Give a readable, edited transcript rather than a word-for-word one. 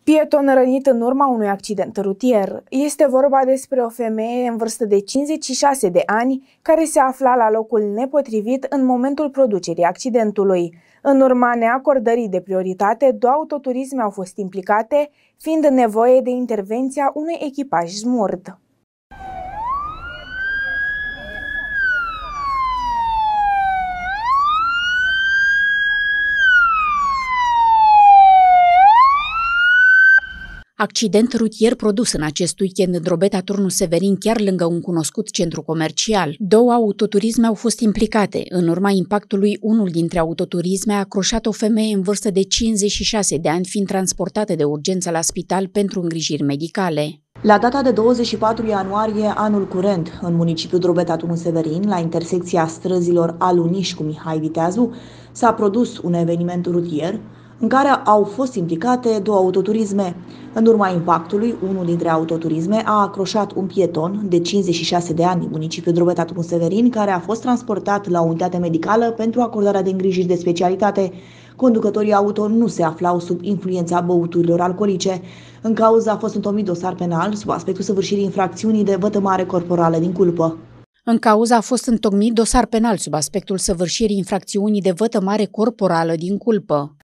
Pieton rănit în urma unui accident rutier. Este vorba despre o femeie în vârstă de 56 de ani care se afla la locul nepotrivit în momentul producerii accidentului. În urma neacordării de prioritate, 2 autoturisme au fost implicate, fiind nevoie de intervenția unui echipaj smurd. Accident rutier produs în acest weekend în Drobeta Turnul Severin, chiar lângă un cunoscut centru comercial. 2 autoturisme au fost implicate. În urma impactului, unul dintre autoturisme a croșat o femeie în vârstă de 56 de ani, fiind transportată de urgență la spital pentru îngrijiri medicale. La data de 24 ianuarie anul curent, în municipiul Drobeta Turnul Severin, la intersecția străzilor Aluniș cu Mihai Viteazu, s-a produs un eveniment rutier în care au fost implicate 2 autoturisme. În urma impactului, unul dintre autoturisme a acroșat un pieton de 56 de ani din municipiul Drobeta Turnul Severin, care a fost transportat la unitate medicală pentru acordarea de îngrijiri de specialitate. Conducătorii auto nu se aflau sub influența băuturilor alcoolice. În cauză a fost întocmit dosar penal sub aspectul săvârșirii infracțiunii de vătămare corporală din culpă. În cauză a fost întocmit dosar penal sub aspectul săvârșirii infracțiunii de vătămare corporală din culpă.